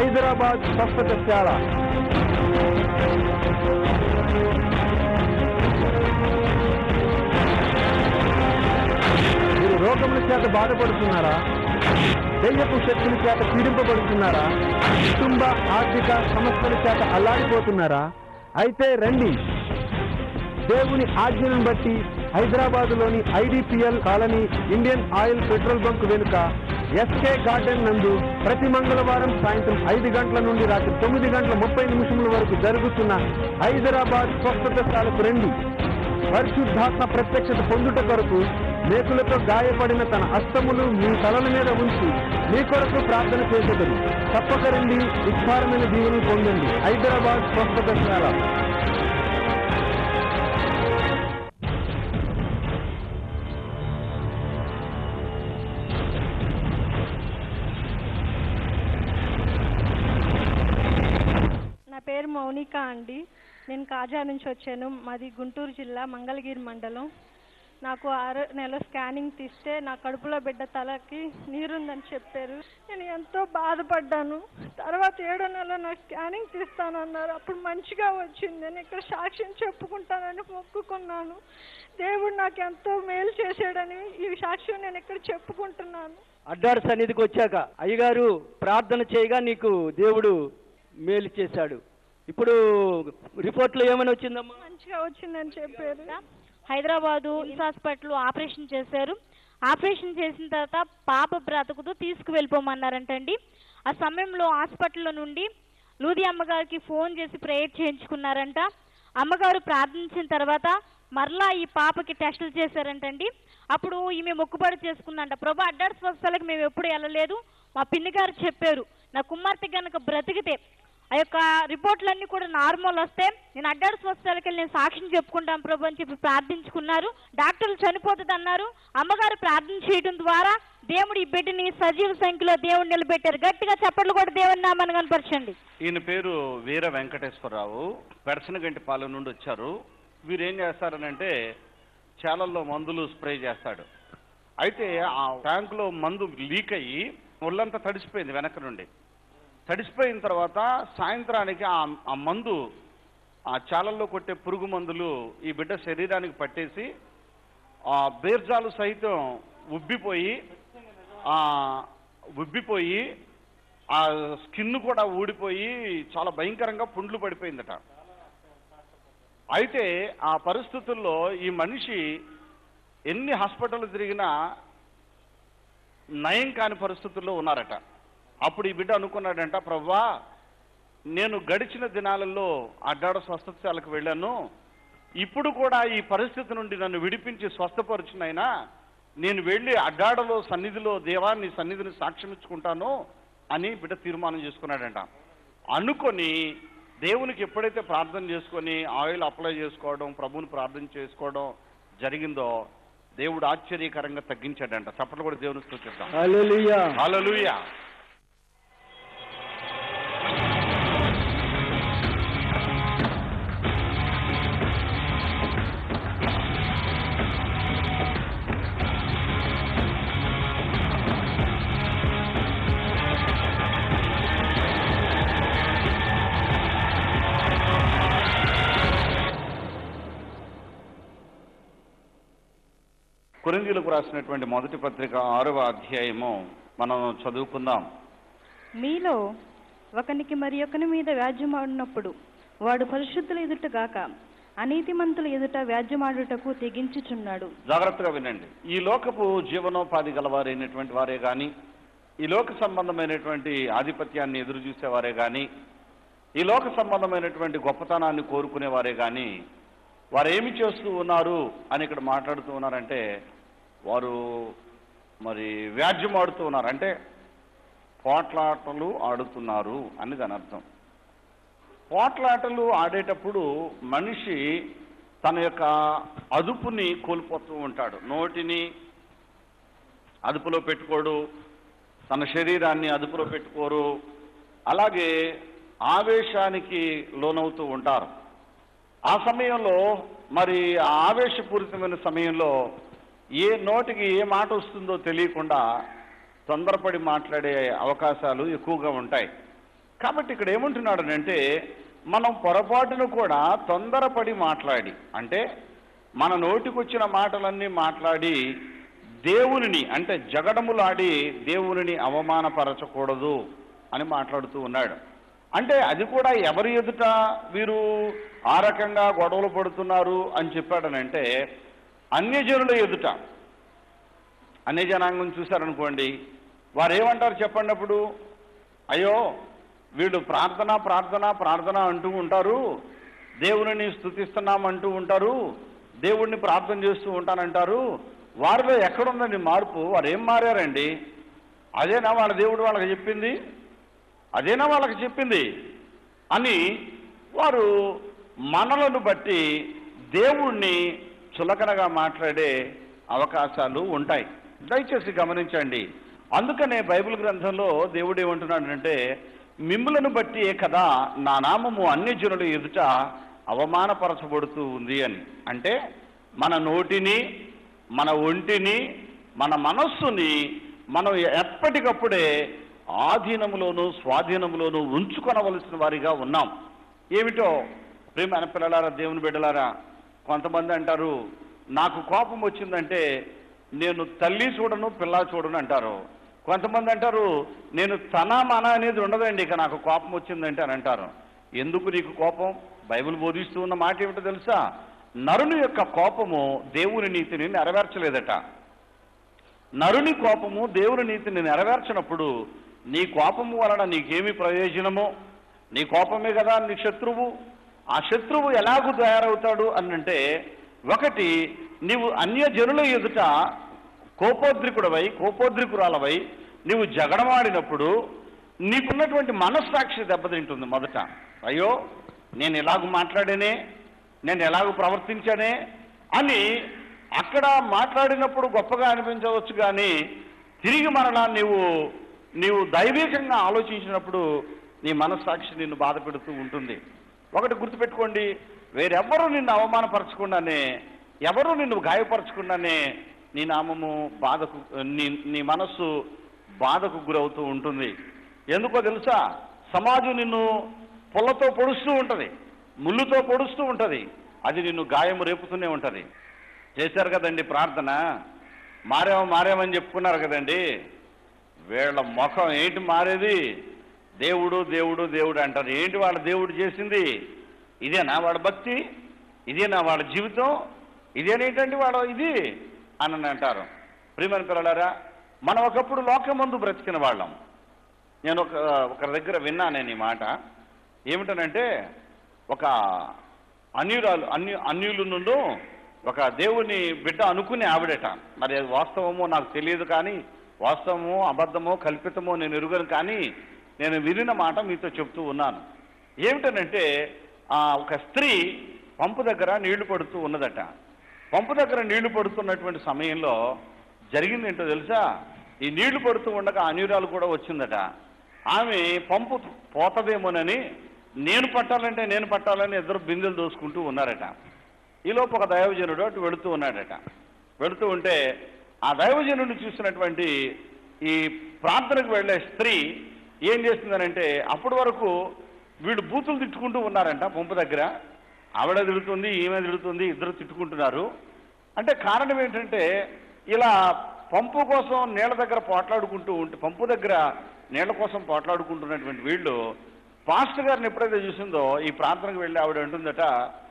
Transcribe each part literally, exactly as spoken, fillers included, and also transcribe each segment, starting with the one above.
హైదరాబాద్ స్వస్థతశాల. మీరు రోగముల చేత బాధపడుతున్నారా? దెయ్యపు శక్తుల చేత పీడింపబడుతున్నారా? కుటుంబ ఆర్థిక సమస్యల చేత అల్లాడిపోతున్నారా? అయితే రండి. దేవుని ఆజ్ఞను బట్టి హైదరాబాదులోని IDPL colony Indian oil petrol bunk వెనుక ఎస్కే గార్డెన్ నందు ప్రతి మంగళవారం సాయంత్రం ఐదు గంటల నుండి రాత్రి తొమ్మిది గంటల ముప్పై నిమిషముల వరకు జరుగుతున్న హైదరాబాద్ స్వస్థతశాలకు రండి. పరిశుద్ధాత్మ ప్రత్యక్షత పొందుట కొరకు మేకులతో గాయపడిన తన హస్తములు మీ తలల మీద ఉంచి మీ కొరకు ప్రార్థన చేసేదరు. తప్పక రండి, విస్తారమైన దీవెనలు పొందండి. హైదరాబాద్ స్వస్థతశాల. నా పేరు మౌనిక అండి. నేను కాజా నుంచి వచ్చాను. మాది గుంటూరు జిల్లా మంగళగిరి మండలం. నాకు ఆరు నెలల స్కానింగ్ తీస్తే నా కడుపులో బిడ్డ తలకి నీరుందని చెప్పారు. నేను ఎంతో బాధపడ్డాను. తర్వాత ఏడో నెల నాకు స్కానింగ్ తీస్తానన్నారు. అప్పుడు మంచిగా వచ్చింది. నేను ఇక్కడ సాక్ష్యం చెప్పుకుంటానని మొక్కుకున్నాను. దేవుడు నాకు ఎంతో మేలు చేశాడని ఈ సాక్ష్యం నేను ఇక్కడ చెప్పుకుంటున్నాను. అడ్డాడు సన్నిధికి వచ్చాక అయ్యగారు ప్రార్థన చేయగా నీకు దేవుడు మేలు చేశాడు. ఇప్పుడు రిపోర్ట్లో ఏమని వచ్చిందమ్మా? మంచిగా వచ్చిందని చెప్పారు. హైదరాబాదు ఇస్ హాస్పిటల్ ఆపరేషన్ చేశారు. ఆపరేషన్ చేసిన తర్వాత పాప బ్రతుకుతూ తీసుకువెళ్ళిపోమన్నారంటండి. ఆ సమయంలో హాస్పిటల్లో నుండి లూది అమ్మగారికి ఫోన్ చేసి ప్రేయర్ చేయించుకున్నారంట. అమ్మగారు ప్రార్థించిన తర్వాత మరలా ఈ పాపకి టెస్టులు చేశారంటండి. అప్పుడు ఈమె మొక్కుబడి చేసుకుందంట, ప్రభు అడ్డాడు స్వస్థలకు మేము ఎప్పుడు వెళ్ళలేదు, మా పిన్ని గారు చెప్పారు నా కుమార్తె కనుక బ్రతికితే ఆ యొక్క రిపోర్ట్లన్నీ కూడా నార్మల్ వస్తే నేను అడ్డాడు స్వస్థలకి వెళ్ళి నేను సాక్ష్యం చెప్పుకుంటాను ప్రభు అని చెప్పి ప్రార్థించుకున్నారు. డాక్టర్లు చనిపోతుంది అన్నారు. అమ్మగారు ప్రార్థన చేయడం ద్వారా దేవుడు ఈ బిడ్డని సజీవ సంఖ్యలో దేవుడు నిలబెట్టారు. గట్టిగా చప్పట్లు కూడా దేవుని నామాన్ని కనపరచండి. ఈయన పేరు వీర వెంకటేశ్వరరావు, పెడసనగంటి పాలెం నుండి వచ్చారు. వీరు ఏం చేస్తారనంటే చాలల్లో మందులు స్ప్రే చేస్తాడు. అయితే ఆ ట్యాంకులో మందు లీక్ అయ్యి ఒళ్ళంతా తడిసిపోయింది. వెనక నుండి తడిసిపోయిన తర్వాత సాయంత్రానికి ఆ మందు ఆ చాలల్లో కొట్టే పురుగు మందులు ఈ బిడ్డ శరీరానికి పట్టేసి ఆ బీర్జాలు సైతం ఉబ్బిపోయి ఆ ఉబ్బిపోయి ఆ స్కిన్ కూడా ఊడిపోయి చాలా భయంకరంగా పుండ్లు పడిపోయిందట. అయితే ఆ పరిస్థితుల్లో ఈ మనిషి ఎన్ని హాస్పిటల్ తిరిగినా నయం కాని పరిస్థితుల్లో ఉన్నారట. అప్పుడు ఈ బిడ్డ అనుకున్నాడంట, ప్రవ్వా నేను గడిచిన దినాలలో అడ్డాడ స్వస్థతశాలకు వెళ్ళాను, ఇప్పుడు కూడా ఈ పరిస్థితి నుండి నన్ను విడిపించి స్వస్థపరిచినైనా నేను వెళ్ళి అడ్డాడలో సన్నిధిలో దేవాన్ని సన్నిధిని సాక్ష్యమిచ్చుకుంటాను అని బిడ్డ తీర్మానం చేసుకున్నాడంట. అనుకొని దేవునికి ఎప్పుడైతే ప్రార్థన చేసుకొని ఆయిల్ అప్లై చేసుకోవడం, ప్రభువుని ప్రార్థన చేసుకోవడం జరిగిందో దేవుడు ఆశ్చర్యకరంగా తగ్గించాడంట. చప్పట్లు కూడా దేవుని స్తుతిద్దాం. హల్లెలూయా, హల్లెలూయా. కొరింథీయులకు రాసినటువంటి మొదటి పత్రిక ఆరవ అధ్యాయము మనం చదువుకుందాం. మీలో ఒకనికి మరి ఒకని మీద వ్యాజ్యమాడినప్పుడు వాడు పరిశుద్ధుల ఎదుట గాక అనీతిమంతుల ఎదుట వ్యాజ్యమాడుటకు తెగించుచున్నాడు. జాగ్రత్తగా వినండి. ఈ లోకపు జీవనోపాధి గలవారైనటువంటి వారే గాని, ఈ లోక సంబంధమైనటువంటి ఆధిపత్యాన్ని ఎదురు చూసేవారే గాని, ఈ లోక సంబంధమైనటువంటి గొప్పతనాన్ని కోరుకునేవారే గాని వారు ఏమి చేస్తూ ఉన్నారు అని ఇక్కడ మాట్లాడుతూ ఉన్నారంటే వారు మరి వ్యాజ్యం ఆడుతూ ఉన్నారు, అంటే పోట్లాటలు ఆడుతున్నారు అని దాని అర్థం. పోట్లాటలు ఆడేటప్పుడు మనిషి తన యొక్క అదుపుని కోల్పోతూ ఉంటాడు. నోటిని అదుపులో పెట్టుకోడు, తన శరీరాన్ని అదుపులో పెట్టుకోరు, అలాగే ఆవేశానికి లోనవుతూ ఉంటారు. ఆ సమయంలో మరి ఆవేశపూరితమైన సమయంలో ఏ నోటికి ఏ మాట వస్తుందో తెలియకుండా తొందరపడి మాట్లాడే అవకాశాలు ఎక్కువగా ఉంటాయి. కాబట్టి ఇక్కడ ఏమంటున్నాడనంటే మనం పొరపాటును కూడా తొందరపడి మాట్లాడి, అంటే మన నోటికొచ్చిన మాటలన్నీ మాట్లాడి దేవునిని అంటే జగడములాడి దేవునిని అవమానపరచకూడదు అని మాట్లాడుతూ ఉన్నాడు. అంటే అది కూడా ఎవరి ఎదుట వీరు ఆ రకంగా గొడవలు పడుతున్నారు అని చెప్పాడనంటే అన్యజనుల ఎదుట. అన్యజనాంగం చూశారనుకోండి, వారు ఏమంటారు చెప్పండి అప్పుడు? అయ్యో వీళ్ళు ప్రార్థన ప్రార్థన ప్రార్థన అంటూ ఉంటారు, దేవుని స్తుతిస్తున్నాం అంటూ ఉంటారు, దేవుణ్ణి ప్రార్థన చేస్తూ ఉంటానంటారు, వారిలో ఎక్కడుందండి మార్పు? వారు ఏం మారారండి? అదేనా వాళ్ళ దేవుడు వాళ్ళకి చెప్పింది? అదేనా వాళ్ళకి చెప్పింది అని వారు మనలను బట్టి దేవుణ్ణి చులకనగా మాట్లాడే అవకాశాలు ఉంటాయి. దయచేసి గమనించండి. అందుకనే బైబిల్ గ్రంథంలో దేవుడు ఏమంటున్నాడంటే మిమ్ములను బట్టి కదా నా నామము అన్యజనుల ఎదుట అవమానపరచబడుతూ ఉంది అని. అంటే మన నోటిని, మన ఒంటిని, మన మనస్సుని మనం ఎప్పటికప్పుడే ఆధీనములోను స్వాధీనములోను ఉంచుకొనవలసిన వారిగా ఉన్నాం. ఏమిటో ప్రియమైన పిల్లలారా, దేవుని బిడ్డలారా, కొంతమంది అంటారు నాకు కోపం వచ్చిందంటే నేను తల్లి చూడను పిల్ల చూడను అంటారు. కొంతమంది అంటారు నేను తన మన అనేది ఉండదండి ఇక నాకు కోపం వచ్చిందంటే అని అంటారు. ఎందుకు నీకు కోపం? బైబిల్ బోధిస్తూ ఉన్న మాట ఏమిటో తెలుసా? నరుని యొక్క కోపము దేవుని నీతిని నెరవేర్చలేదట. నరుని కోపము దేవుని నీతిని నెరవేర్చినప్పుడు నీ కోపము వలన నీకేమి ప్రయోజనము? నీ కోపమే కదా నీ శత్రువు. ఆ శత్రువు ఎలాగూ తయారవుతాడు అనంటే, ఒకటి నీవు అన్యజనుల ఎదుట కోపోద్రికుడవై కోపోద్రికురాలవై నీవు జగడమాడినప్పుడు నీకున్నటువంటి మనస్సాక్షి దెబ్బతింటుంది. మొదట అయ్యో నేను ఎలాగూ మాట్లాడేనే, నేను ఎలాగూ ప్రవర్తించానే అని అక్కడ మాట్లాడినప్పుడు గొప్పగా అనిపించవచ్చు, కానీ తిరిగి మరలా నీవు నీవు దైవికంగా ఆలోచించినప్పుడు నీ మనస్సాక్షి నిన్ను బాధ పెడుతూ ఉంటుంది. ఒకటి గుర్తుపెట్టుకోండి, వేరెవ్వరూ నిన్ను అవమానపరచకుండానే, ఎవరూ నిన్ను గాయపరచకుండానే నీ నామము బాధకు నీ నీ మనస్సు బాధకు గురవుతూ ఉంటుంది. ఎందుకో తెలుసా? సమాజం నిన్ను పుల్లతో పొడుస్తూ ఉంటుంది, ముళ్ళుతో పొడుస్తూ ఉంటుంది, అది నిన్ను గాయము రేపుతూనే ఉంటుంది. చేశారు కదండి ప్రార్థన, మారేమో మారేమని చెప్పుకున్నారు కదండి. వీళ్ళ ముఖం ఏంటి మారేది? దేవుడు దేవుడు దేవుడు అంటారు. ఏంటి వాళ్ళ దేవుడు చేసింది? ఇదేనా వాళ్ళ భక్తి? ఇదేనా వాళ్ళ జీవితం? ఇదేనేంటండి వాళ్ళ ఇది అని అంటారు. ప్రియమైన పిల్లలారా, మనం ఒకప్పుడు లోకమందు బ్రతికిన వాళ్ళం. నేను ఒక ఒకరి దగ్గర విన్నా నేను ఈ మాట. ఏమిటనంటే ఒక అన్యురాలు అన్యు అన్యుల నుండి ఒక దేవుని బిడ్డ అనుకునే ఆవిడట. మరి అది వాస్తవమో నాకు తెలియదు, కానీ వాస్తవమో అబద్ధమో కల్పితమో నేను ఎరుగను, కానీ నేను వినిన మాట మీతో చెప్తూ ఉన్నాను. ఏమిటనంటే ఒక స్త్రీ పంపు దగ్గర నీళ్లు పడుతూ ఉన్నదట. పంపు దగ్గర నీళ్లు పడుతున్నటువంటి సమయంలో జరిగింది ఏంటో తెలుసా? ఈ నీళ్లు పడుతూ ఉండగా అన్యురాలు కూడా వచ్చిందట. ఆమె పంపు పోతదేమోనని నేను పట్టాలంటే నేను పట్టాలని ఇద్దరు బిందెలు దోసుకుంటూ ఉన్నారట. ఈలోపు ఒక దైవజనుడు అటు వెళుతూ ఉన్నాడట. వెళుతూ ఉంటే ఆ దైవజనుడిని చూసినటువంటి ఈ ప్రార్థనకు వెళ్ళే స్త్రీ ఏం చేస్తుందనంటే, అప్పటి వరకు వీళ్ళు బూతులు తిట్టుకుంటూ ఉన్నారంట పంపు దగ్గర. ఆవిడ తిడుతుంది, ఈమె తిడుతుంది, ఇద్దరు తిట్టుకుంటున్నారు. అంటే కారణం ఏంటంటే, ఇలా పంపు కోసం నీళ్ల దగ్గర పోట్లాడుకుంటూ ఉంటే, పంపు దగ్గర నీళ్ల కోసం పోట్లాడుకుంటున్నటువంటి వీళ్ళు పాస్టర్ గారిని ఎప్పుడైతే చూసిందో ఈ ప్రార్థనకు వెళ్ళి ఆవిడ అంటుందట,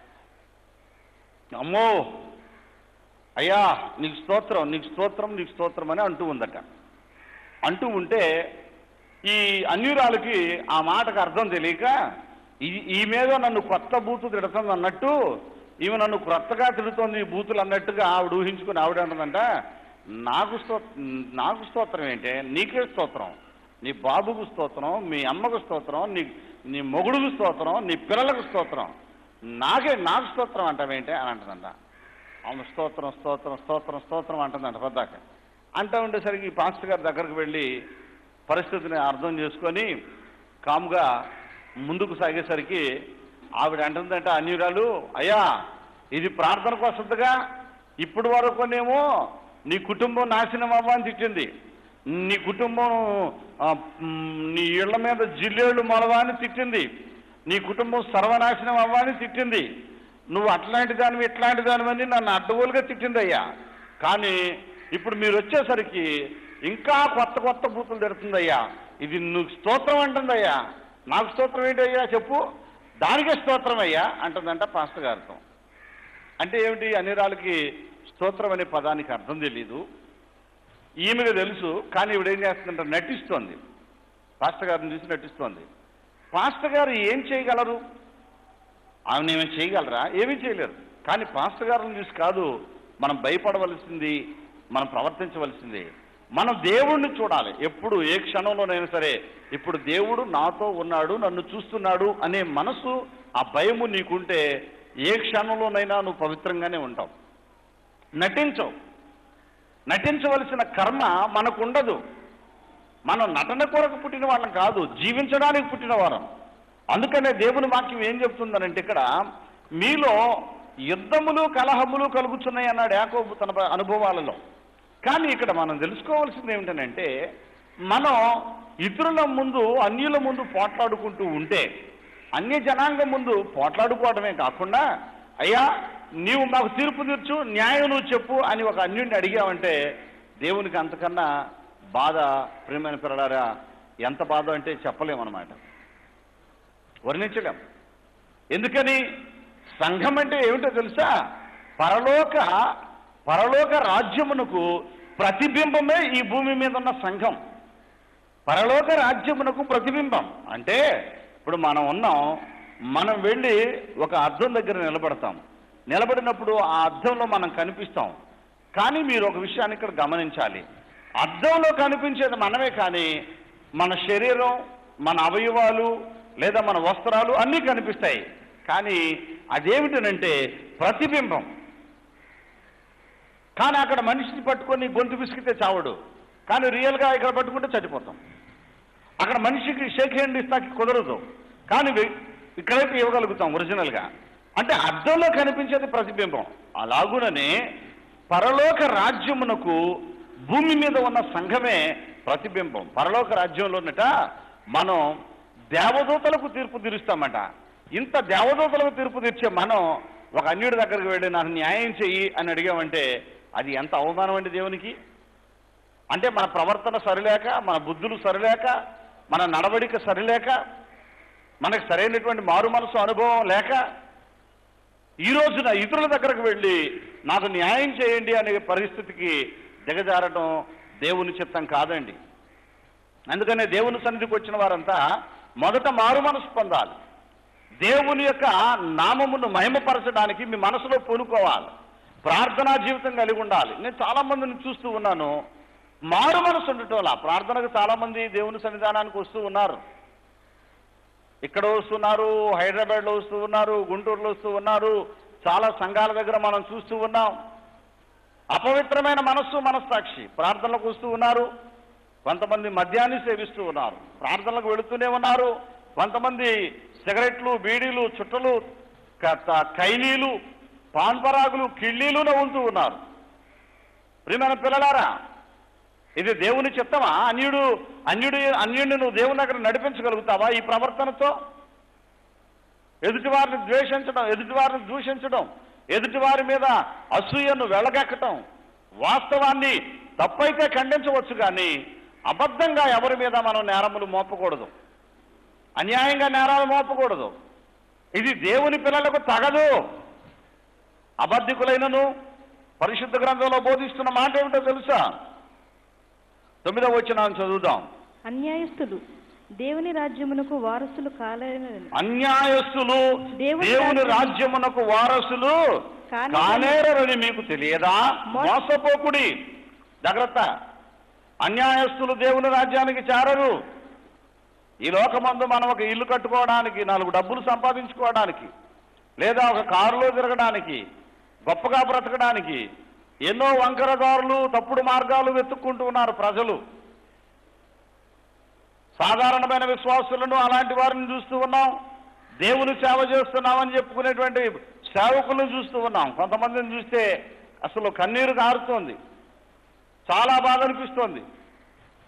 అమ్మో అయ్యా నీకు స్తోత్రం, నీకు స్తోత్రం, నీకు స్తోత్రం అని అంటూ ఉందట. అంటూ ఉంటే ఈ అన్యురాలకి ఆ మాటకు అర్థం తెలియక, ఈ మీద నన్ను కొత్త బూతు తిడుతుంది అన్నట్టు, ఈమె నన్ను కొత్తగా తిడుతోంది బూతులు అన్నట్టుగా ఆవిడ ఊహించుకుని ఆవిడ అంటుందంట, నాకు sto నాకు స్తోత్రం ఏంటే, నీకే స్తోత్రం, నీ బాబుకు స్తోత్రం, మీ అమ్మకు స్తోత్రం, నీ నీ మొగుడుకు స్తోత్రం, నీ పిల్లలకు స్తోత్రం, నాకే నాకు స్తోత్రం అంటావేంటే అని అంటుందంట. ఆమె స్తోత్రం స్తోత్రం స్తోత్రం స్తోత్రం అంటుందంట పద్దాక. అంటూ ఉండేసరికి ఈ పాస్టర్ గారి దగ్గరకు వెళ్ళి పరిస్థితిని అర్థం చేసుకొని కాముగా ముందుకు సాగేసరికి ఆవిడ అంటుందంట అన్యురాలు, అయ్యా ఇది ప్రార్థనకు వస్తుందిగా, ఇప్పుడు వరకునేమో నీ కుటుంబం నాశనం అవ్వని తిట్టింది, నీ కుటుంబం ఆ, మ్, నీ ఇళ్ల మీద జిల్లేళ్ళు మొలవాని తిట్టింది, నీ కుటుంబం సర్వనాశనం అవ్వని తిట్టింది, నువ్వు అట్లాంటి దానివి ఇట్లాంటి దానివని నన్ను అడ్డగోలుగా తిట్టింది అయ్యా. కానీ ఇప్పుడు మీరు వచ్చేసరికి ఇంకా కొత్త కొత్త బూతులు తిడుతుందయ్యా. ఇది నువ్వు స్తోత్రం అంటుందయ్యా. నాకు స్తోత్రం ఏంటయ్యా చెప్పు, దానికే స్తోత్రం అయ్యా అంటుందంట పాస్టర్ గారితో. అంటే ఏమిటి, అన్నిరాలకి స్తోత్రం అనే పదానికి అర్థం తెలీదు, ఈమెకు తెలుసు. కానీ ఇవిడ ఏం చేస్తుందంటే నటిస్తోంది, పాస్టర్ గారిని చూసి నటిస్తోంది. పాస్టర్ గారు ఏం చేయగలరు? ఆమెను ఏమైనా చేయగలరా? ఏమీ చేయలేరు. కానీ పాస్టర్ గారిని చూసి కాదు మనం భయపడవలసింది, మనం ప్రవర్తించవలసింది. మనం దేవుణ్ణి చూడాలి ఎప్పుడు, ఏ క్షణంలోనైనా సరే. ఇప్పుడు దేవుడు నాతో ఉన్నాడు, నన్ను చూస్తున్నాడు అనే మనసు, ఆ భయము నీకుంటే ఏ క్షణంలోనైనా నువ్వు పవిత్రంగానే ఉంటావు. నటించవు. నటించవలసిన కర్మ మనకుండదు. మనం నటన కొరకు పుట్టిన వాళ్ళం కాదు, జీవించడానికి పుట్టిన వారం. అందుకనే దేవుని వాక్యం ఏం చెప్తుందనంటే ఇక్కడ, మీలో యుద్ధములు కలహములు కలుగుతున్నాయి అన్నాడు యాకోబు తన అనుభవాలలో. కానీ ఇక్కడ మనం తెలుసుకోవాల్సింది ఏమిటనంటే, మనం ఇతరుల ముందు అన్యుల ముందు పోట్లాడుకుంటూ ఉంటే, అన్య జనాంగం ముందు పోట్లాడుకోవడమే కాకుండా, అయ్యా నీవు మాకు తీర్పు తీర్చు, న్యాయం నువ్వు చెప్పు అని ఒక అన్యుడిని అడిగావంటే దేవునికి అంతకన్నా బాధ, ప్రియమైన పిల్లలారా, ఎంత బాధ అంటే చెప్పలేమన్నమాట, వర్ణించలేం. ఎందుకని? సంఘం అంటే ఏమిటో తెలుసా? పరలోక పరలోక రాజ్యమునకు ప్రతిబింబమే ఈ భూమి మీద ఉన్న సంఘం. పరలోక రాజ్యమునకు ప్రతిబింబం అంటే, ఇప్పుడు మనం ఉన్నాం, మనం వెళ్ళి ఒక అద్దం దగ్గర నిలబడతాం. నిలబడినప్పుడు ఆ అద్దంలో మనం కనిపిస్తాం. కానీ మీరు ఒక విషయాన్ని ఇక్కడ గమనించాలి, అద్దంలో కనిపించేది మనమే, కానీ మన శరీరం, మన అవయవాలు లేదా మన వస్త్రాలు అన్నీ కనిపిస్తాయి. కానీ అదేమిటనంటే ప్రతిబింబం. కానీ అక్కడ మనిషిని పట్టుకొని గొంతు విసిగితే చావడు, కానీ రియల్గా ఇక్కడ పట్టుకుంటే చచ్చిపోతాం. అక్కడ మనిషికి షేక్ హ్యాండ్ ఇస్తాకి కుదరదు, కానీ ఇక్కడైతే ఇవ్వగలుగుతాం ఒరిజినల్గా. అంటే అద్దంలో కనిపించేది ప్రతిబింబం. అలాగుననే పరలోక రాజ్యమునకు భూమి మీద ఉన్న సంఘమే ప్రతిబింబం. పరలోక రాజ్యంలోనట మనం దేవదూతలకు తీర్పు తీరుస్తామట. ఇంత దేవదూతలకు తీర్పు తీర్చే మనం ఒక అన్యుడి దగ్గరికి వెళ్ళి నాకు న్యాయం చెయ్యి అని అడిగామంటే అది ఎంత అవమానం అండి దేవునికి. అంటే మన ప్రవర్తన సరిలేక, మన బుద్ధులు సరిలేక, మన నడవడిక సరిలేక, మనకు సరైనటువంటి మారు మనసు అనుభవం లేక ఈ రోజున ఇతరుల దగ్గరకు వెళ్ళి నాకు న్యాయం చేయండి అనే పరిస్థితికి దిగజారడం దేవుని చిత్తం కాదండి. అందుకనే దేవుని సన్నిధికి వచ్చిన వారంతా మొదట మారు మనసు పొందాలి. దేవుని యొక్క నామమును మహిమపరచడానికి మీ మనసులో పూనుకోవాలి. ప్రార్థనా జీవితం కలిగి ఉండాలి. నేను చాలా మందిని చూస్తూ ఉన్నాను, మారు మనసు ఉండటంలా. ప్రార్థనకు చాలా మంది దేవుని సన్నిధానానికి వస్తూ ఉన్నారు, ఇక్కడ వస్తున్నారు, హైదరాబాద్లో వస్తూ ఉన్నారు, గుంటూరులో వస్తూ ఉన్నారు, చాలా సంఘాల దగ్గర మనం చూస్తూ ఉన్నాం. అపవిత్రమైన మనస్సు, మనస్సాక్షి ప్రార్థనలకు వస్తూ ఉన్నారు. కొంతమంది మద్యాన్ని సేవిస్తూ ఉన్నారు, ప్రార్థనలకు వెళుతూనే ఉన్నారు. కొంతమంది సిగరెట్లు, బీడీలు, చుట్టలు, కైనీలు, పాన్పరాగులు, కిళ్ళీలు నవ్వుతూ ఉన్నారు. ప్రియమైన పిల్లలారా, ఇది దేవుని చిత్తమా? అన్యుడు అన్యుడు అన్యుడిని నువ్వు దేవుని దగ్గర నడిపించగలుగుతావా ఈ ప్రవర్తనతో? ఎదుటివారిని ద్వేషించడం, ఎదుటివారిని దూషించడం, ఎదుటివారి మీద అసూయను వెళ్ళగక్కటం, వాస్తవాన్ని తప్పైతే ఖండించవచ్చు, కానీ అబద్ధంగా ఎవరి మీద మనం నేరములు మోపకూడదు, అన్యాయంగా నేరాలు మోపకూడదు. ఇది దేవుని పిల్లలకు తగదు. అబద్ధికులైనను పరిశుద్ధ గ్రంథంలో బోధిస్తున్న మాట ఏమిటో తెలుసా? తొమ్మిదవ వచనం చదువుదాం. అన్యాయస్తులు దేవుని రాజ్యమునకు వారసులు కాలేరని. అన్యాయస్తులు దేవుని రాజ్యమునకు వారసులు కానేరని మీకు తెలియదా? మోసపోకుడి, జాగ్రత్త. అన్యాయస్తులు దేవుని రాజ్యానికి చేరరు. ఈ లోకమందు మనం ఒక ఇల్లు కట్టుకోవడానికి, నాలుగు డబ్బులు సంపాదించుకోవడానికి, లేదా ఒక కారులో తిరగడానికి, గొప్పగా బ్రతకడానికి ఎన్నో వంకరదారులు, తప్పుడు మార్గాలు వెతుక్కుంటూ ఉన్నారు ప్రజలు. సాధారణమైన విశ్వాసులను అలాంటి వారిని చూస్తూ ఉన్నాం. దేవుని సేవ చేస్తున్నామని చెప్పుకునేటువంటి సేవకులను చూస్తూ ఉన్నాం. కొంతమందిని చూస్తే అసలు కన్నీరు కారుతోంది, చాలా బాధ అనిపిస్తోంది.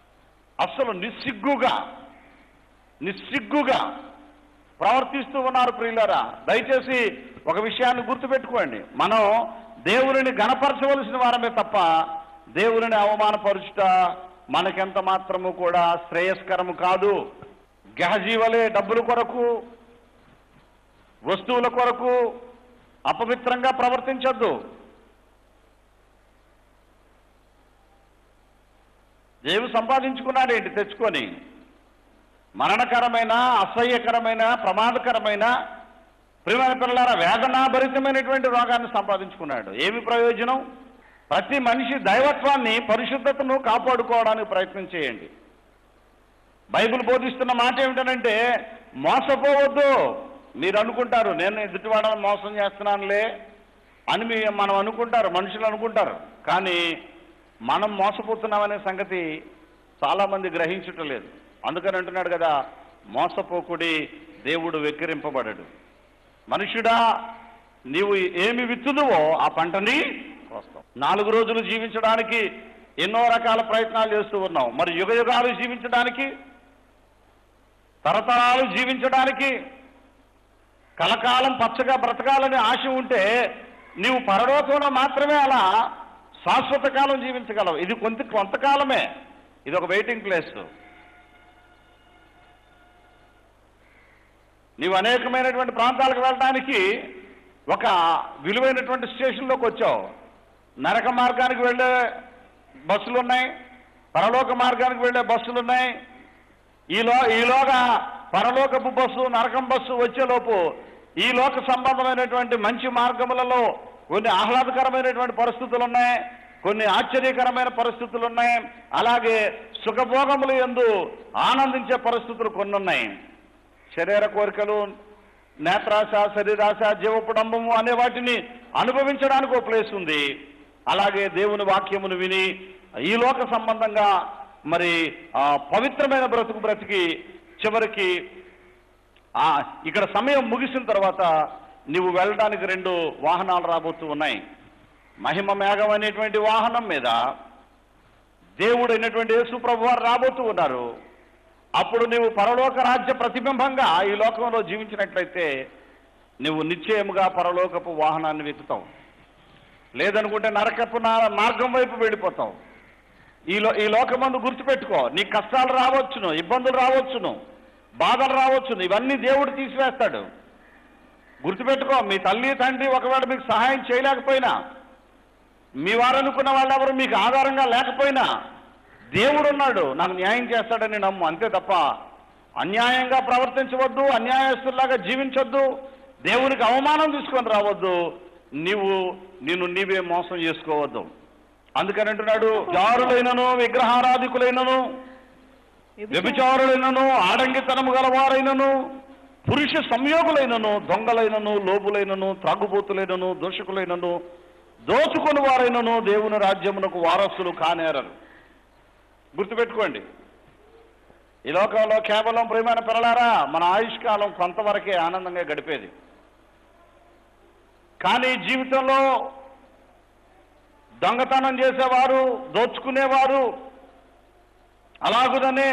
అస్సలు నిస్సిగ్గుగా నిస్సిగ్గుగా ప్రవర్తిస్తూ ఉన్నారు ప్రియులారా. దయచేసి ఒక విషయాన్ని గుర్తుపెట్టుకోండి, మనం దేవుని గణపరచవలసిన వారమే తప్ప దేవుని అవమానపరుచుట మనకెంత మాత్రము కూడా శ్రేయస్కరము కాదు. గహజీవలే డబ్బుల కొరకు, వస్తువుల కొరకు అపవిత్రంగా ప్రవర్తించొద్దు. దేవుడు సంపాదించుకున్నాడేంటి తెచ్చుకొని? మరణకరమైన, అసహ్యకరమైన, ప్రమాదకరమైన, ప్రియమైన పిల్లలారా, వేదనాభరితమైనటువంటి రోగాన్ని సంపాదించుకున్నాడు. ఏమి ప్రయోజనం? ప్రతి మనిషి దైవత్వాన్ని, పరిశుద్ధతను కాపాడుకోవడానికి ప్రయత్నం చేయండి. బైబిల్ బోధిస్తున్న మాట ఏమిటనంటే మోసపోవద్దు. మీరు అనుకుంటారు నేను ఎదుటివాడని మోసం చేస్తున్నానులే అని మీ మనం అనుకుంటారు, మనుషులు అనుకుంటారు. కానీ మనం మోసపోతున్నామనే సంగతి చాలామంది గ్రహించటం లేదు. అందుకని అంటున్నాడు కదా, మోసపోకుడి, దేవుడు వెక్కిరింపబడడు. మనుషుడా, నీవు ఏమి విత్తుదువో ఆ పంటని కోస్తావు. నాలుగు రోజులు జీవించడానికి ఎన్నో రకాల ప్రయత్నాలు చేస్తూ ఉన్నావు. మరి యుగ యుగాలు జీవించడానికి, తరతరాలు జీవించడానికి, కలకాలం పచ్చగా బ్రతకాలని ఆశ ఉంటే నీవు పరలోకంలో మాత్రమే అలా శాశ్వత కాలం జీవించగలవు. ఇది కొంత కొంతకాలమే, ఇది ఒక వెయిటింగ్ ప్లేస్. నీవు అనేకమైనటువంటి ప్రాంతాలకు వెళ్ళడానికి ఒక విలువైనటువంటి స్టేషన్లోకి వచ్చావు. నరక మార్గానికి వెళ్ళే బస్సులు ఉన్నాయి, పరలోక మార్గానికి వెళ్ళే బస్సులు ఉన్నాయి. ఈలో ఈలోగా పరలోకపు బస్సు, నరకం బస్సు వచ్చేలోపు ఈ లోక సంబంధమైనటువంటి మంచి మార్గములలో కొన్ని ఆహ్లాదకరమైనటువంటి పరిస్థితులు ఉన్నాయి, కొన్ని ఆశ్చర్యకరమైన పరిస్థితులు ఉన్నాయి. అలాగే సుఖభోగములు యందు ఆనందించే పరిస్థితులు కొన్ని ఉన్నాయి. శరీర కోరికలు, నేత్రాశ, శరీరాశ, జీవపుడంబము అనే వాటిని అనుభవించడానికి ఒక ప్లేస్ ఉంది. అలాగే దేవుని వాక్యమును విని ఈ లోక సంబంధంగా మరి పవిత్రమైన బ్రతుకు బ్రతికి చివరికి ఇక్కడ సమయం ముగిసిన తర్వాత నీవు వెళ్ళడానికి రెండు వాహనాలు రాబోతూ ఉన్నాయి. మహిమ మేఘం అనేటువంటి వాహనం మీద దేవుడు అయినటువంటి యేసు ప్రభు వారు రాబోతూ ఉన్నారు. అప్పుడు నీవు పరలోక రాజ్య ప్రతిబింబంగా ఈ లోకంలో జీవించినట్లయితే నువ్వు నిశ్చయముగా పరలోకపు వాహనాన్ని వెతుకుతావు. లేదనుకుంటే నరకపు మార్గం వైపు వెళ్ళిపోతావు. ఈ లో ఈ లోకమందు గుర్తుపెట్టుకో, నీ కష్టాలు రావచ్చును, ఇబ్బందులు రావచ్చును, బాధలు రావచ్చును, ఇవన్నీ దేవుడు తీసివేస్తాడు. గుర్తుపెట్టుకో, మీ తల్లి తండ్రి ఒకవేళ మీకు సహాయం చేయలేకపోయినా, మీ వారనుకున్న వాళ్ళెవరు మీకు ఆధారంగా లేకపోయినా దేవుడు ఉన్నాడు, నాకు న్యాయం చేస్తాడని నమ్ము. అంతే తప్ప అన్యాయంగా ప్రవర్తించవద్దు, అన్యాయస్తుల్లాగా జీవించొద్దు, దేవునికి అవమానం తీసుకొని రావద్దు, నీవు నిన్ను నీవే మోసం చేసుకోవద్దు. అందుకని అంటున్నాడు, జారులైనను, విగ్రహారాధికులైనను, వ్యభిచారులైనను, ఆడంగితనము గలవారైనను, పురుష సంయోగులైనను, దొంగలైనను, లోబులైనను, త్రాగుబోతులైనను, దోషకులైనను, దోచుకుని వారైనను దేవుని రాజ్యమునకు వారసులు కానేరరు. గుర్తుపెట్టుకోండి, ఈ లోకంలో కేవలం ప్రియమైన పిల్లలారా మన ఆయుష్కాలం కొంతవరకే ఆనందంగా గడిపేది. కానీ జీవితంలో దొంగతనం చేసేవారు, దోచుకునేవారు, అలాగుదనే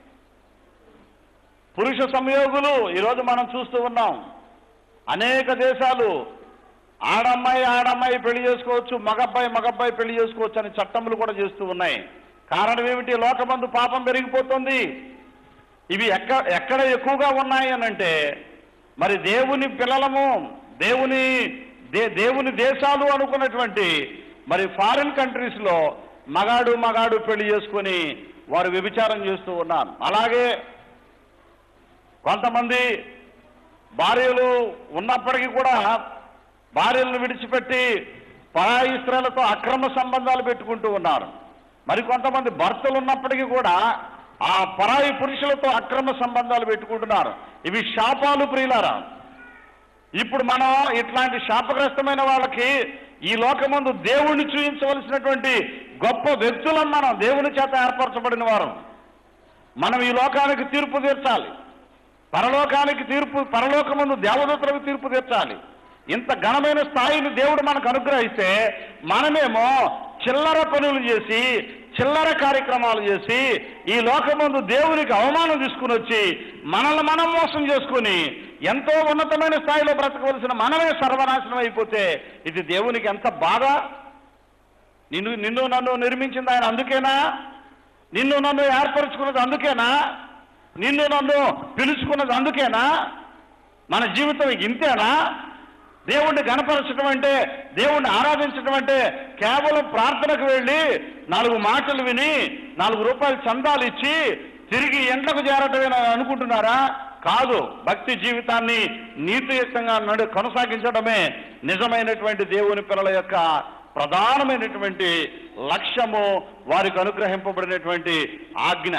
పురుష సంయోగులు ఈరోజు మనం చూస్తూ ఉన్నాం. అనేక దేశాలు ఆడమ్మాయి ఆడమ్మాయి పెళ్లి చేసుకోవచ్చు, మగబ్బాయి మగబ్బాయి పెళ్లి చేసుకోవచ్చు అని చట్టములు కూడా చేస్తూ ఉన్నాయి. కారణం ఏమిటి? లోకమందు పాపం పెరిగిపోతుంది. ఇవి ఎక్క ఎక్కడ ఎక్కువగా ఉన్నాయి అనంటే మరి దేవుని పిల్లలము, దేవుని దే దేవుని దేశాలు అనుకున్నటువంటి మరి ఫారిన్ కంట్రీస్లో మగాడు మగాడు పెళ్లి చేసుకొని వారు వ్యభిచారం చేస్తూ ఉన్నారు. అలాగే కొంతమంది భార్యలు ఉన్నప్పటికీ కూడా భార్యలను విడిచిపెట్టి పరాయి స్త్రీలతో అక్రమ సంబంధాలు పెట్టుకుంటూ ఉన్నారు. మరి కొంతమంది భర్తలు ఉన్నప్పటికీ కూడా ఆ పరాయి పురుషులతో అక్రమ సంబంధాలు పెట్టుకుంటున్నారు. ఇవి శాపాలు ప్రియులారా. ఇప్పుడు మనం ఇట్లాంటి శాపగ్రస్తమైన వాళ్ళకి ఈ లోకమందు దేవుణ్ణి చూపించవలసినటువంటి గొప్ప వ్యక్తులం. మనం దేవుని చేత ఏర్పరచబడిన వారు. మనం ఈ లోకానికి తీర్పు తీర్చాలి, పరలోకానికి తీర్పు, పరలోకమందు దేవదూతలకు తీర్పు తీర్చాలి. ఇంత ఘనమైన స్థాయిని దేవుడు మనకు అనుగ్రహిస్తే మనమేమో చిల్లర పనులు చేసి చిల్లర కార్యక్రమాలు చేసి ఈ లోకమందు దేవునికి అవమానం తీసుకుని వచ్చి మనల్ని మనం మోసం చేసుకుని ఎంతో ఉన్నతమైన స్థాయిలో బ్రతకవలసిన మనమే సర్వనాశనం అయిపోతే ఇది దేవునికి ఎంత బాధ. నిన్ను నిన్ను నన్ను నిర్మించింది ఆయన అందుకేనా? నిన్ను నన్ను ఏర్పరచుకున్నది అందుకేనా? నిన్ను నన్ను పిలుచుకున్నది అందుకేనా? మన జీవితం ఇంతేనా? దేవుణ్ణి గణపరచడం అంటే, దేవుణ్ణి ఆరాధించడం అంటే కేవలం ప్రార్థనకు వెళ్ళి నాలుగు మాటలు విని నాలుగు రూపాయలు చందాలు ఇచ్చి తిరిగి ఎండ్లకు చేరటమేనా అనుకుంటున్నారా? కాదు. భక్తి జీవితాన్ని నీతియుక్తంగా నడు కొనసాగించడమే నిజమైనటువంటి దేవుని పిల్లల యొక్క ప్రధానమైనటువంటి లక్ష్యము, వారికి అనుగ్రహింపబడినటువంటి ఆజ్ఞ.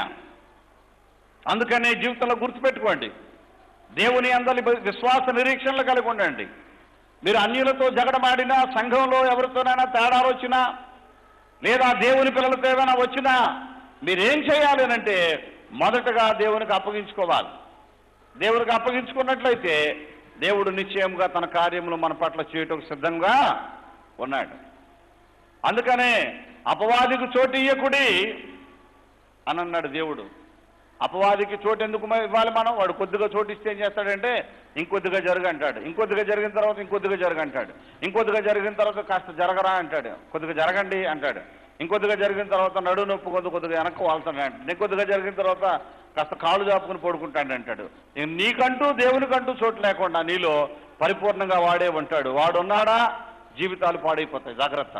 అందుకనే జీవితంలో గుర్తుపెట్టుకోండి, దేవుని అందరి విశ్వాస నిరీక్షణలు కలిగి ఉండండి. మీరు అన్యులతో జగడమాడినా, సంఘంలో ఎవరితోనైనా తేడాలు వచ్చినా, లేదా దేవుని పిల్లలతో ఏమైనా వచ్చినా మీరేం చేయాలి అంటే మొదటగా దేవునికి అప్పగించుకోవాలి. దేవునికి అప్పగించుకున్నట్లయితే దేవుడు నిశ్చయముగా తన కార్యములు మన పట్ల చేయటం సిద్ధంగా ఉన్నాడు. అందుకనే అపవాదికి చోటు ఇయ్యకుడి అని అన్నాడు దేవుడు. అపవాదికి చోటు ఎందుకు ఇవ్వాలి మనం? వాడు కొద్దిగా చోటు ఇస్తే ఏం చేస్తాడంటే ఇంకొద్దిగా జరగంటాడు, ఇంకొద్దిగా జరిగిన తర్వాత ఇంకొద్దిగా జరగంటాడు, ఇంకొద్దిగా జరిగిన తర్వాత కాస్త జరగరా అంటాడు, కొద్దిగా జరగండి అంటాడు, ఇంకొద్దిగా జరిగిన తర్వాత నడు నొప్పి కొద్ది కొద్దిగా వెనక్కి వాళ్తాడు అంటాడు, ఇంకొద్దిగా జరిగిన తర్వాత కాస్త కాళ్ళు చాపుకుని పడుకుంటాడు అంటాడు. నీకంటూ దేవునికంటూ చోటు లేకుండా నీలో పరిపూర్ణంగా వాడే ఉంటాడు. వాడున్నాడా జీవితాలు పాడైపోతాయి. జాగ్రత్త.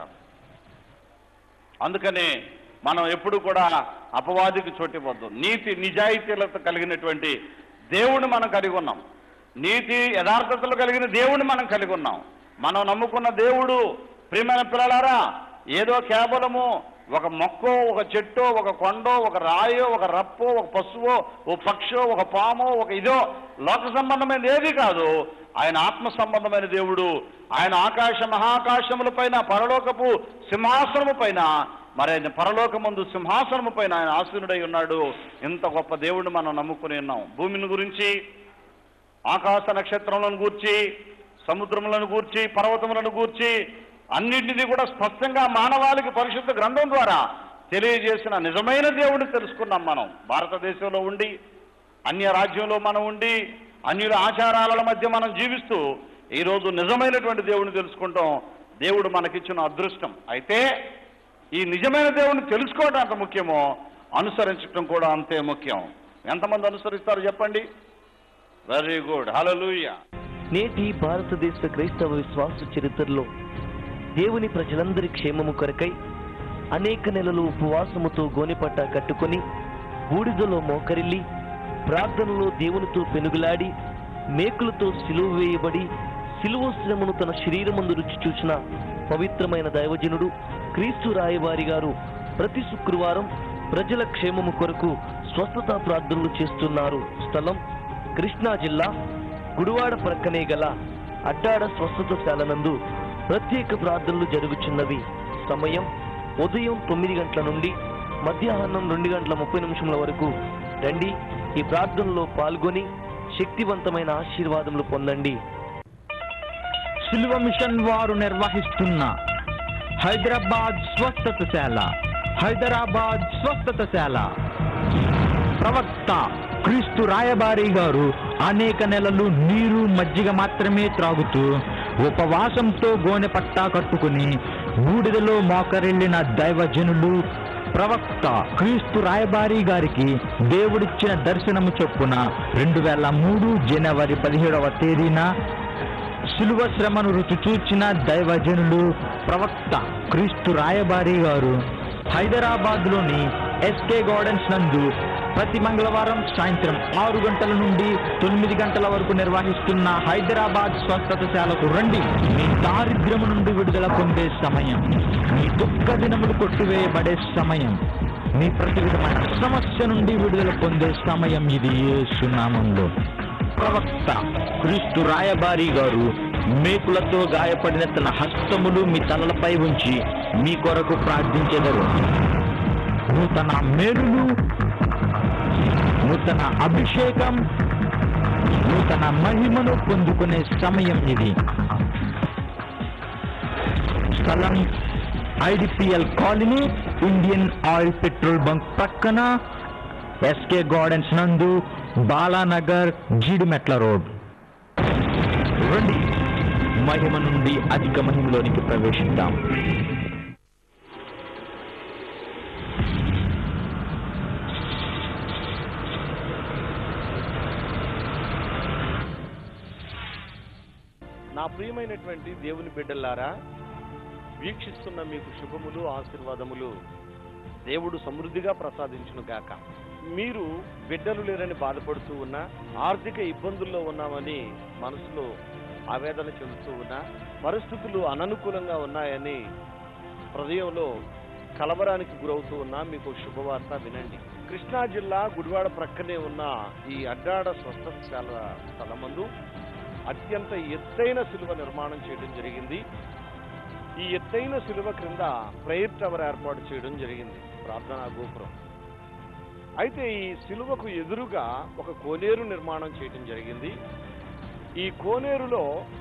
అందుకనే మనం ఎప్పుడు కూడా అపవాదికి చోటివ్వద్దు. నీతి నిజాయితీలతో కలిగినటువంటి దేవుణ్ణి మనం కలిగి ఉన్నాం. నీతి యథార్థతలు కలిగిన దేవుణ్ణి మనం కలిగి ఉన్నాం. మనం నమ్ముకున్న దేవుడు ప్రియమైన పిల్లలారా ఏదో కేవలము ఒక మొక్కో, ఒక చెట్టో, ఒక కొండో, ఒక రాయో, ఒక రప్పో, ఒక పశువో, ఓ పక్షో, ఒక పామో, ఒక ఇదో లోక సంబంధమైన ఏది కాదు. ఆయన ఆత్మ సంబంధమైన దేవుడు. ఆయన ఆకాశ మహాకాశముల పైన, పరలోకపు సింహాసనము పైన, మరి ఆయన పరలోకమందు సింహాసనము పైన ఆయన ఆసీనుడై ఉన్నాడు. ఇంత గొప్ప దేవుడిని మనం నమ్ముకుని ఉన్నాం. భూమిని గురించి, ఆకాశ నక్షత్రములను గూర్చి, సముద్రములను గూర్చి, పర్వతములను గూర్చి అన్నింటినీ కూడా స్పష్టంగా మానవాళికి పరిశుద్ధ గ్రంథం ద్వారా తెలియజేసిన నిజమైన దేవుడిని తెలుసుకున్నాం. మనం భారతదేశంలో ఉండి, అన్య రాజ్యంలో మనం ఉండి, అన్యుల ఆచారాల మధ్య మనం జీవిస్తూ ఈరోజు నిజమైనటువంటి దేవుడిని తెలుసుకుంటాం. దేవుడు మనకిచ్చిన అదృష్టం. అయితే ఈ నిజమైన దేవుడిని తెలుసుకోవడం అంత ముఖ్యమో అనుసరించడం కూడా అంతే ముఖ్యం. ఎంతమంది అనుసరిస్తారు చెప్పండి? Very good. హల్లెలూయా. నేటి భారతదేశ క్రైస్తవ విశ్వాస చరిత్రలో దేవుని ప్రజలందరి క్షేమము కొరకై అనేక నెలలు ఉపవాసముతో గోనెపట్ట కట్టుకొని బూడిదలో మోకరిల్లి ప్రార్థనలో దేవునితో పెనుగులాడి మేకులతో సిలువ వేయబడి సిలువ శ్రమను తన శరీరమందు రుచి చూసిన పవిత్రమైన దైవజనుడు క్రీస్తు రాయబారి గారు ప్రతి శుక్రవారం ప్రజల క్షేమము కొరకు స్వస్థతా ప్రార్థనలు చేస్తున్నారు. స్థలం కృష్ణా జిల్లా గుడివాడ ప్రక్కనే గల అడ్డాడ స్వస్థతశాల నందు ప్రత్యేక ప్రార్థనలు జరుగుచున్నవి. సమయం ఉదయం తొమ్మిది గంటల నుండి మధ్యాహ్నం రెండు గంటల ముప్పై నిమిషముల వరకు రండి. ఈ ప్రార్థనలో పాల్గొని శక్తివంతమైన ఆశీర్వాదములు పొందండి. శిలువ మిషన్ వారు నిర్వహిస్తున్న హైదరాబాద్ స్వస్థతశాల హైదరాబాద్ స్వస్థతశాల ప్రవక్త క్రీస్తు రాయబారి గారు అనేక నెలలు నీరు మజ్జిగ మాత్రమే త్రాగుతూ ఉపవాసంతో గోనె పట్టా కట్టుకుని బూడిదలో మోకరిల్లిన దైవజనులు ప్రవక్త క్రీస్తు రాయబారి గారికి దేవుడిచ్చిన దర్శనము చొప్పున రెండు వేల మూడు జనవరి పదిహేడవ తేదీన శిలువ శ్రమను రుచి చూచిన దైవజనులు ప్రవక్త క్రీస్తు రాయబారి గారు హైదరాబాద్లోని ఎస్కే గార్డెన్స్ నందు ప్రతి మంగళవారం సాయంత్రం ఆరు గంటల నుండి తొమ్మిది గంటల వరకు నిర్వహిస్తున్న హైదరాబాద్ స్వస్థతశాలకు రండి. మీ దారిద్ర్యము నుండి విడుదల పొందే సమయం, మీ దుఃఖ దినములు కొట్టివేయబడే సమయం, మీ ప్రతి విధమైన సమస్య నుండి విడుదల పొందే సమయం ఇది యేసు నామములో. ప్రవక్త క్రీస్తు రాయబారి గారు మేకులతో గాయపడిన తన హస్తములు మీ తలలపై ఉంచి మీ కొరకు ప్రార్థించెదరు. నూతన మేలులు, నూతన అభిషేకం, నూతన మహిమను పొందుకునే సమయం ఇది. స్థలం IDPL colony, Indian oil petrol bunk ప్రక్కన, ఎస్కే గార్డెన్స్ నందు, బాలానగర్, జీడిమెట్ల రోడ్. రండి, మహిమ నుండి అధిక మహిమలోనికి ప్రవేశిద్దాం. నా ప్రియమైనటువంటి దేవుని బిడ్డలారా, వీక్షిస్తున్న మీకు శుభములు, ఆశీర్వాదములు దేవుడు సమృద్ధిగా ప్రసాదించును గాక. మీరు బిడ్డలు లేరని బాధపడుతూ ఉన్నా, ఆర్థిక ఇబ్బందుల్లో ఉన్నామని మనసులో ఆవేదన చెందుతూ ఉన్నా, పరిస్థితులు అననుకూలంగా ఉన్నాయని హృదయంలో కలవరానికి గురవుతూ ఉన్నా, మీకు శుభవార్త వినండి. కృష్ణా జిల్లా గుడివాడ ప్రక్కనే ఉన్న ఈ అడ్డాడ స్వస్థశాల స్థలమందు అత్యంత ఎత్తైన శిలువ నిర్మాణం చేయడం జరిగింది. ఈ ఎత్తైన శిలువ క్రింద ప్రేయర్ టవర్ ఏర్పాటు చేయడం జరిగింది, ప్రార్థనా గోపురం. అయితే ఈ శిలువకు ఎదురుగా ఒక కోనేరు నిర్మాణం చేయడం జరిగింది. ఈ కోనేరులో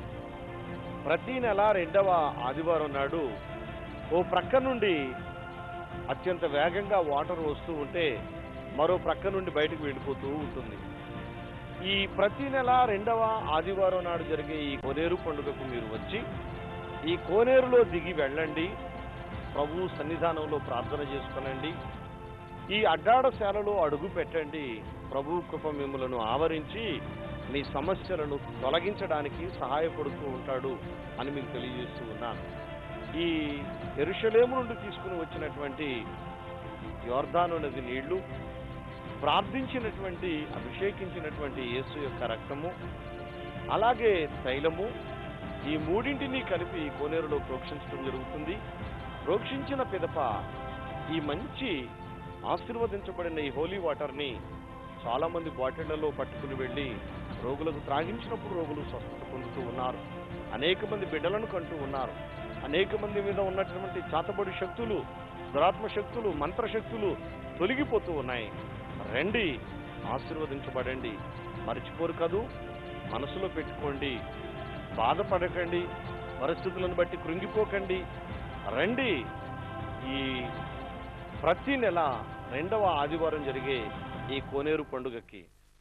ప్రతి నెల రెండవ ఆదివారం నాడు ఓ ప్రక్క నుండి అత్యంత వేగంగా వాటర్ వస్తూ ఉంటే మరో ప్రక్క నుండి బయటకు వెళ్ళిపోతూ ఉంటుంది. ఈ ప్రతి నెల రెండవ ఆదివారం నాడు జరిగే ఈ కోనేరు పండుగకు మీరు వచ్చి ఈ కోనేరులో దిగి వెళ్ళండి, ప్రభు సన్నిధానంలో ప్రార్థన చేసుకునండి, ఈ అడ్డాడశాలలో అడుగు పెట్టండి. ప్రభు కృప మిమ్మలను ఆవరించి మీ సమస్యలను తొలగించడానికి సహాయపడుతూ ఉంటాడు అని మీకు తెలియజేస్తూ ఉన్నాను. ఈ యెరూషలేము నుండి తీసుకుని వచ్చినటువంటి యోర్దాను నది నీళ్లు, ప్రార్థించినటువంటి అభిషేకించినటువంటి యేసు యొక్క రక్తము, అలాగే తైలము, ఈ మూడింటిని కలిపి కోనేరులో ప్రోక్షించడం జరుగుతుంది. ప్రోక్షించిన పిదప ఈ మంచి ఆశీర్వదించబడిన ఈ హోలీ వాటర్ని చాలా మంది బాటిళ్లలో పట్టుకుని వెళ్ళి రోగులకు త్రాగించినప్పుడు రోగులు స్వస్థత పొందుతూ ఉన్నారు. అనేక మంది బిడ్డలను కంటూ ఉన్నారు. అనేక మంది మీద ఉన్నటువంటి చాతబడి శక్తులు, దురాత్మ శక్తులు, మంత్రశక్తులు తొలగిపోతూ ఉన్నాయి. రండి, ఆశీర్వదించబడండి. మర్చిపోరు కదూ, మనసులో పెట్టుకోండి, బాధపడకండి, పరిస్థితులను బట్టి కృంగిపోకండి. రండి, ఈ ప్రతి నెల రెండవ ఆదివారం జరిగే ఈ కోనేరు పండుగకి.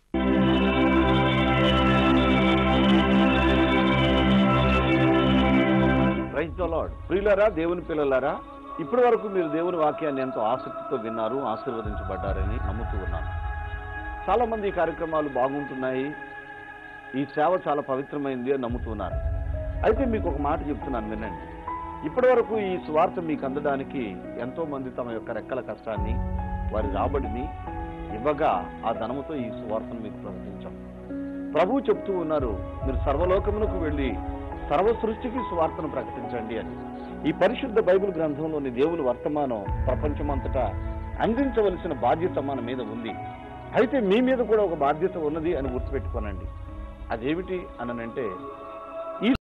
Praise the lord. ప్రియులారా, దేవుని పిల్లలారా, ఇప్పటి వరకు మీరు దేవుని వాక్యాన్ని ఎంతో ఆసక్తితో విన్నారు, ఆశీర్వదించబడ్డారని నమ్ముతూ ఉన్నాను. చాలా మంది ఈ కార్యక్రమాలు బాగుంటున్నాయి, ఈ సేవ చాలా పవిత్రమైంది అని నమ్ముతున్నారు. అయితే మీకు ఒక మాట చెప్తున్నాను, వినండి. ఇప్పటి వరకు ఈ సువార్త మీకు అందడానికి ఎంతో మంది తమ యొక్క రెక్కల కష్టాన్ని, వారి రాబడిని ఇవ్వగా ఆ ధనముతో ఈ సువార్తను మీకు ప్రకటించాం. ప్రభువు చెప్తూ ఉన్నారు, మీరు సర్వలోకమునకు వెళ్ళి సర్వ సృష్టికి సువార్తను ప్రకటించండి అని. ఈ పరిశుద్ధ బైబిల్ గ్రంథంలోని దేవుని వర్తమానం ప్రపంచమంతటా అందించవలసిన బాధ్యత మన మీద ఉంది. అయితే మీ మీద కూడా ఒక బాధ్యత ఉన్నది అని గుర్తుపెట్టుకోనండి. అదేమిటి అనంటే,